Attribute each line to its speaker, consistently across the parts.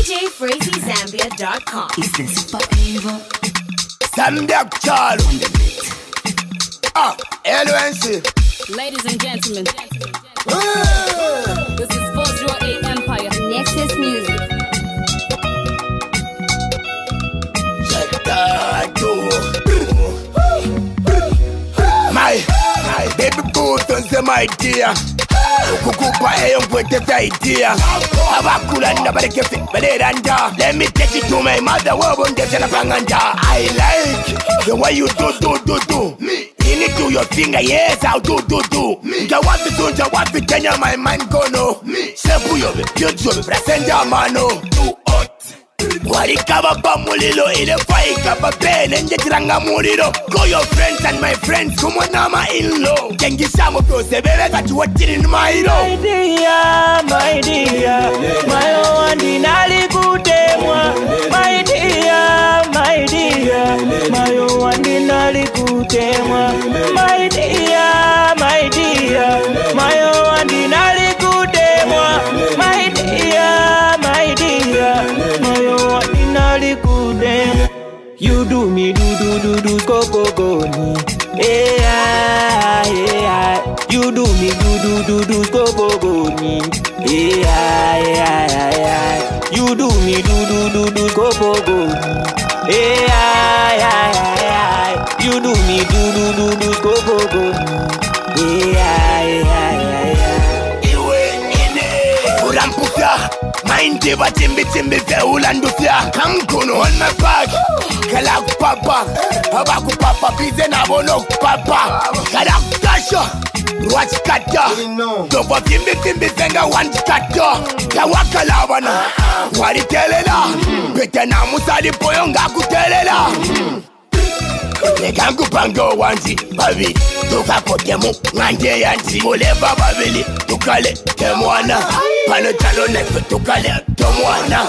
Speaker 1: DJFrazyZambia.com.
Speaker 2: Is the super evil?
Speaker 3: Zambia Charlo. LNC.
Speaker 4: Ladies and gentlemen,
Speaker 3: Hey.
Speaker 4: this is Force Your A Empire.
Speaker 1: Nexus Music.
Speaker 3: My baby boo, don't say my dear. Kukupa eyong kwete idea. Abakulanda bareke balenda. Let me take you to my mother. Wabonde tena panganda. I like the way you do. You need to your finger, yes, I'll do. Jawapi Kenya, my mind gono. Sepu yobe, yobe, presenda mano. Too hot. Warikaba mulilo ile fai kaba bene nje tiranga mulilo. Call your friends and my friends kumo nama in-law. Kengi samo prose bebe kati watiri ni mailo.
Speaker 5: My dear, my one dinali kutemwa. My dear, my one dinali kutemwa. My dear, my one dinali kutemwa. My dear, my one dinali kutemwa. You do me do go ni. Yeah. You do me do go ni. Yeah. You do me do go ni. Yeah. You do me do go ni. Yeah.
Speaker 3: Iwe ine urampufya. Mind eva timbi fe ulandufya. Kankono on my back. Kala kupapa. Haba kupapa bize na bono kupapa. Kala kutasha. Watch kata. Dobo timbi zenga one kata. Kawaka lawana. Wari telela. Pete na musali poyo nga kutelela. Nekangu pango wanzi babi. Tuka potemu nganje yanzi. Oleva babili. Tukale temwana. Pano talo nefe tukale temwana.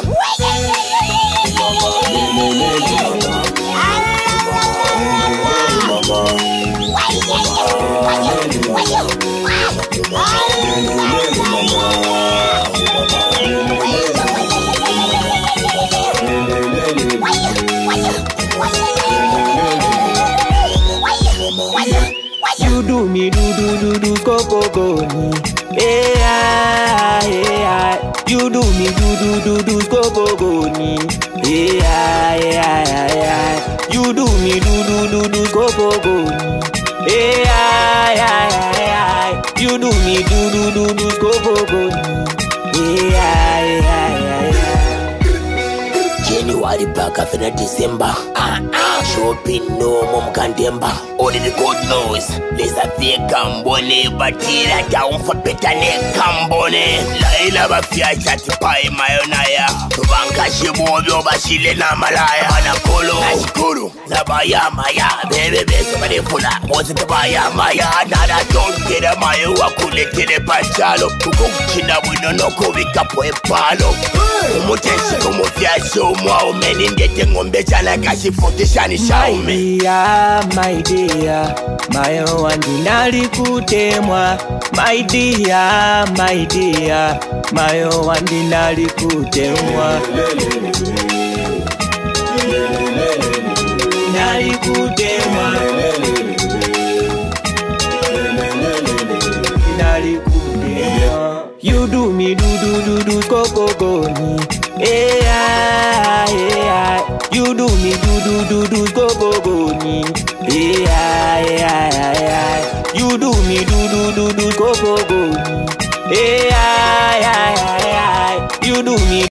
Speaker 5: You do me do go ni. Yeah. You do me do go ni. Yeah. You do me do go ni. Yeah. You do me do go ni. Yeah.
Speaker 3: January paka fina December. Shopping no mom kandemba. Only the good news. Lisa fie kambone batira down for better ne kambone. Laila bafia chati pai mayonaya. Tubanka shibobyo bashile na malaya. Manakolo ashikuru zabaya maya. Bebe somebody fula. Mozi tabaya maya. Nada don't get a mayo wakule tele pachalo. Kukuchina wino no kuvika poe palo. Umuteshi kumufyasho mwa umeni ndete ngombe chana kashi futishani shaume.
Speaker 5: My dear, my one dinali kutemwa. My dear, my one dinali kutemwa. Dinali kutemwa. Dinali kutemwa. You do me do go ni. Yeah. You do me do go ni. Yeah. You do me do go ni. Yeah. You do me